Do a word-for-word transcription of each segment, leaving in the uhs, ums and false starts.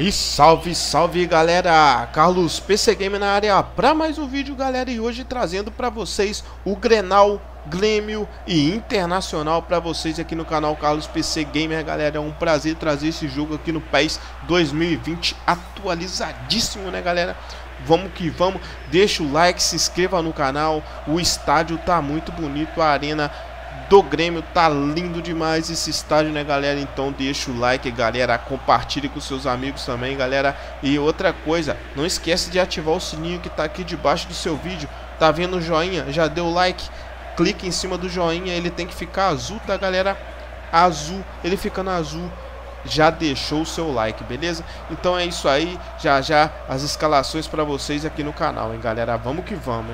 E salve, salve galera, Carlos P C Game na área para mais um vídeo galera, e hoje trazendo para vocês o Grenal, Grêmio e Internacional para vocês aqui no canal Carlos P C Gamer. Galera, é um prazer trazer esse jogo aqui no PES dois mil e vinte atualizadíssimo, né galera? Vamos que vamos, deixa o like, se inscreva no canal, o estádio tá muito bonito, a arena do Grêmio tá lindo demais esse estádio, né galera? Então deixa o like galera, compartilhe com seus amigos também galera. E outra coisa, não esquece de ativar o sininho que tá aqui debaixo do seu vídeo. Tá vendo o joinha? Já deu like? Clique em cima do joinha, ele tem que ficar azul, tá galera? Azul, ele ficando azul já deixou o seu like, beleza? Então é isso aí, já já as escalações para vocês aqui no canal, hein galera? Vamos que vamos, hein?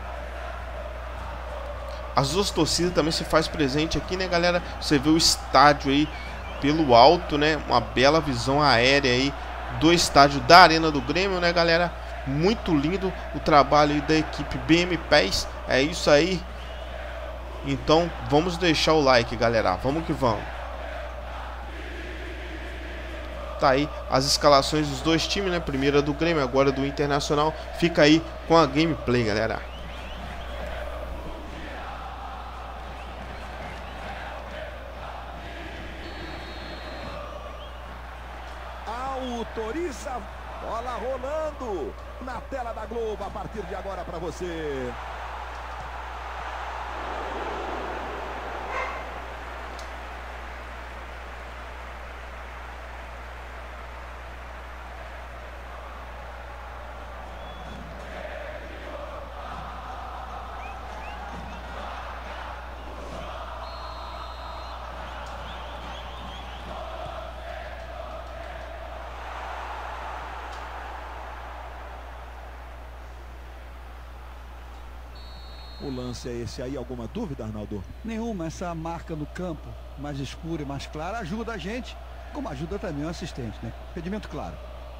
As duas torcidas também se faz presente aqui, né galera? Você vê o estádio aí pelo alto, né? Uma bela visão aérea aí do estádio da Arena do Grêmio, né galera? Muito lindo o trabalho aí da equipe B M PES. É isso aí. Então vamos deixar o like galera, vamos que vamos. Tá aí as escalações dos dois times, né? Primeira do Grêmio, agora do Internacional. Fica aí com a gameplay galera. Autoriza, bola rolando na tela da Globo a partir de agora para você. O lance é esse aí, alguma dúvida, Arnaldo? Nenhuma, essa marca no campo, mais escura e mais clara, ajuda a gente, como ajuda também o assistente, né? Impedimento claro.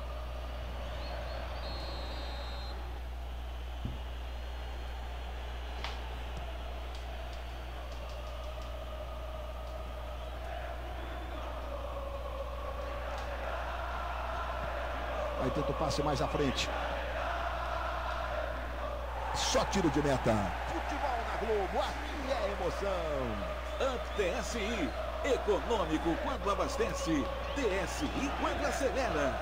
Aí tenta o passe mais à frente. Só tiro de meta. Futebol na Globo, aqui é emoção. T S I, econômico quando abastece, T S I quando acelera.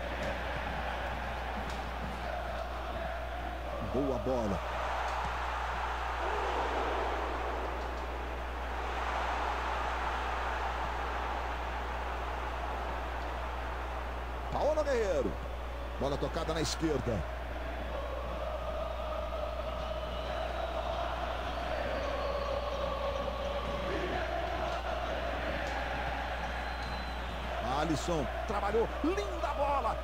Boa bola. Paulo Guerreiro. Bola tocada na esquerda. Alisson trabalhou, linda bola.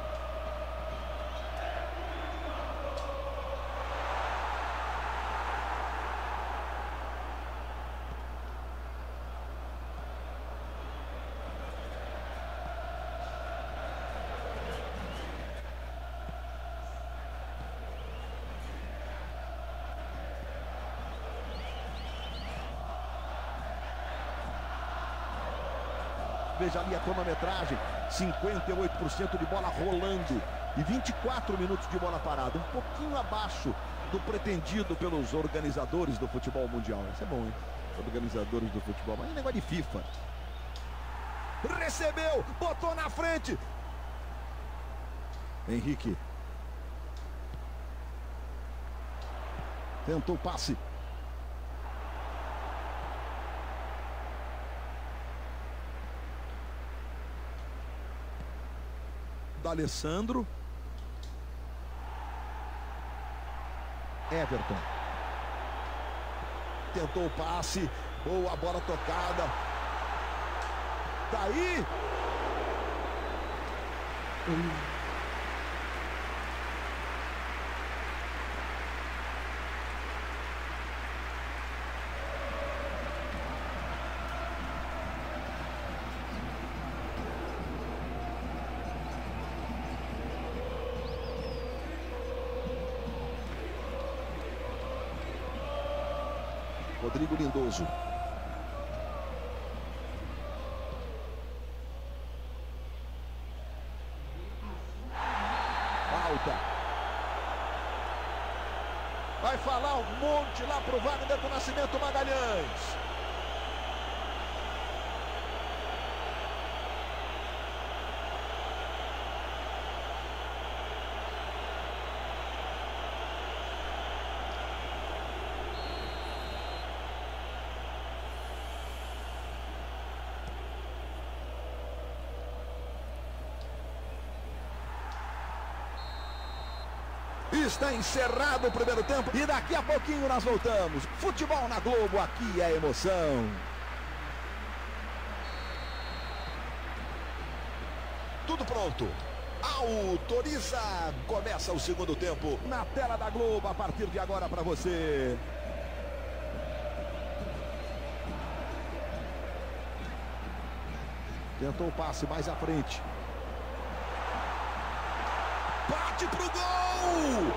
Veja ali a cronometragem, cinquenta e oito por cento de bola rolando e vinte e quatro minutos de bola parada, um pouquinho abaixo do pretendido pelos organizadores do futebol mundial. Isso é bom, hein? Organizadores do futebol, mas é negócio de FIFA. Recebeu, botou na frente. Henrique. Tentou o passe. Alessandro. Everton. Tentou o passe. Boa bola tocada. Daí. Hum. Rodrigo Lindoso. Vai falar um monte lá pro Wagner do Nascimento Magalhães. Está encerrado o primeiro tempo e daqui a pouquinho nós voltamos. Futebol na Globo, aqui é emoção. Tudo pronto. Autoriza. Começa o segundo tempo na tela da Globo a partir de agora para você. Tentou o passe mais à frente. Bate pro gol!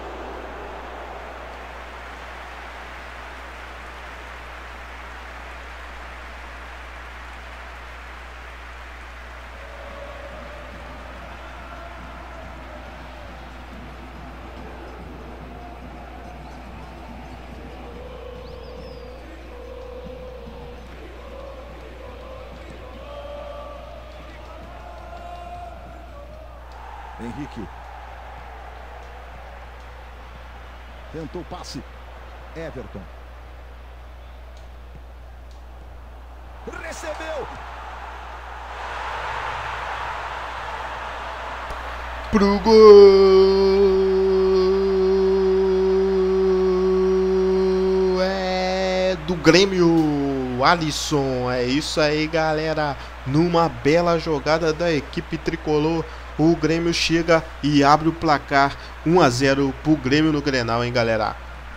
Henrique. Tentou o passe. Everton. Recebeu. Pro gol. É do Grêmio, Alisson. É isso aí, galera. Numa bela jogada da equipe tricolor, o Grêmio chega e abre o placar um a zero pro Grêmio no Grenal, hein, galera?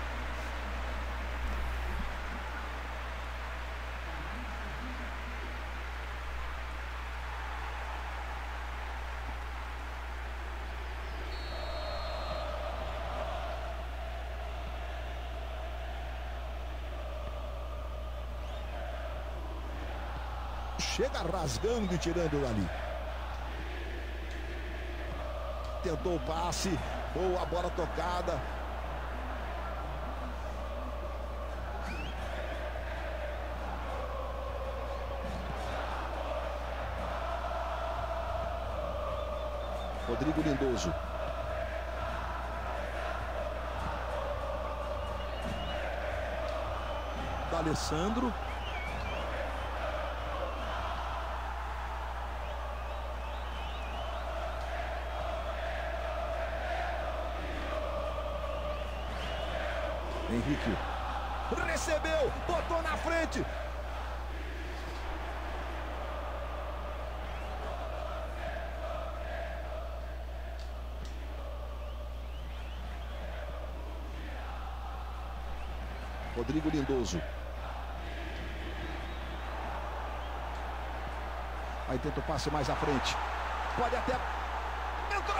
Chega rasgando e tirando dali. Tentou o passe, boa bola tocada. Rodrigo Lindoso. D'Alessandro. Henrique. Recebeu, botou na frente. Rodrigo Lindoso. Aí tenta o passe mais à frente. Pode até... Entrou!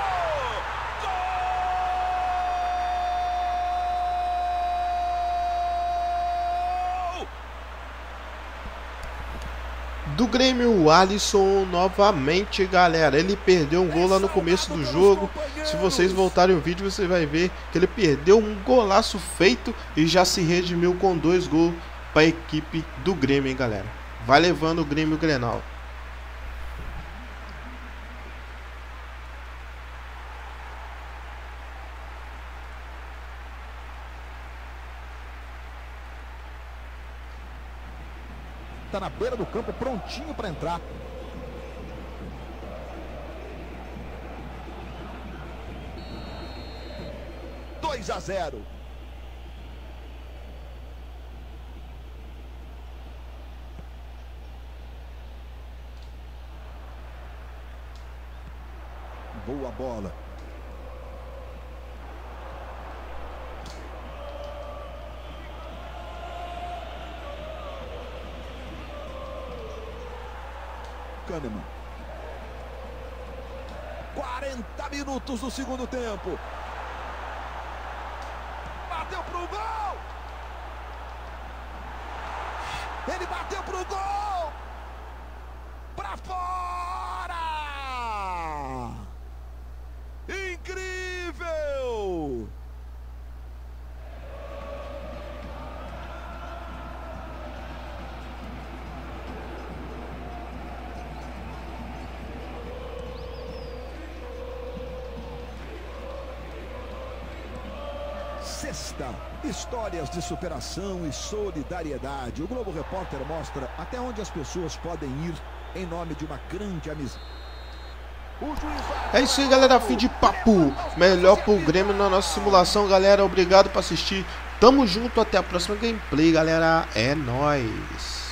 Do Grêmio, Alisson novamente, galera. Ele perdeu um gol lá no começo do jogo. Se vocês voltarem o vídeo, você vai ver que ele perdeu um golaço feito e já se redimiu com dois gols para a equipe do Grêmio, hein, galera. Vai levando o Grêmio Grenal. Tá na beira do campo, prontinho para entrar. dois a zero. Boa bola. Kahneman. quarenta minutos do segundo tempo. Bateu pro gol. Ele bateu pro gol. Pra fora. Incrível. sexta. Histórias de superação e solidariedade. O Globo Repórter mostra até onde as pessoas podem ir em nome de uma grande amizade. É isso aí, galera, fim de papo. Melhor pro Grêmio na nossa simulação, galera. Obrigado por assistir. Tamo junto, até a próxima gameplay, galera. É nóis.